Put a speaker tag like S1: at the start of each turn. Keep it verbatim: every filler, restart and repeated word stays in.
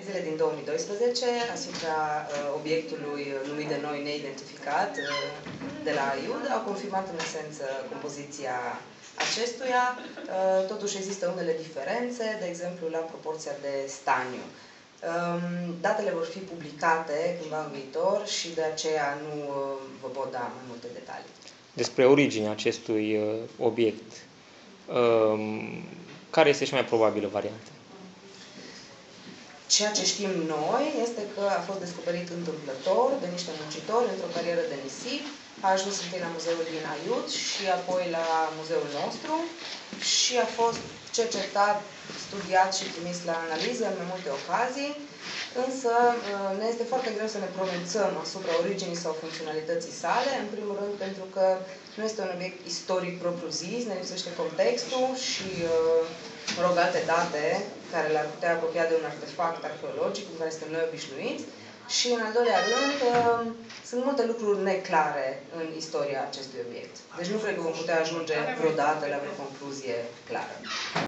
S1: Zile din două mii doisprezece asupra uh, obiectului numit de noi neidentificat uh, de la Aiud au confirmat în esență compoziția acestuia. Uh, totuși există unele diferențe, de exemplu la proporția de staniu. Um, datele vor fi publicate cândva în viitor și de aceea nu uh, vă pot da mai multe detalii.
S2: Despre originea acestui uh, obiect, um, care este cea mai probabilă variantă?
S1: Ceea ce știm noi este că a fost descoperit întâmplător de niște muncitori într-o carieră de nisip, a ajuns întâi la muzeul din Aiud și apoi la muzeul nostru și a fost cercetat, studiat și trimis la analiză în mai multe ocazii, însă ne este foarte greu să ne pronunțăm asupra originii sau funcționalității sale, în primul rând pentru că nu este un obiect istoric propriu-zis, ne lipsește contextul și, mă rog, alte date care l-ar putea apropia de un artefact arheologic în care suntem noi obișnuiți. Și, în al doilea rând, sunt multe lucruri neclare în istoria acestui obiect. Deci nu cred că vom putea ajunge vreodată la o concluzie clară.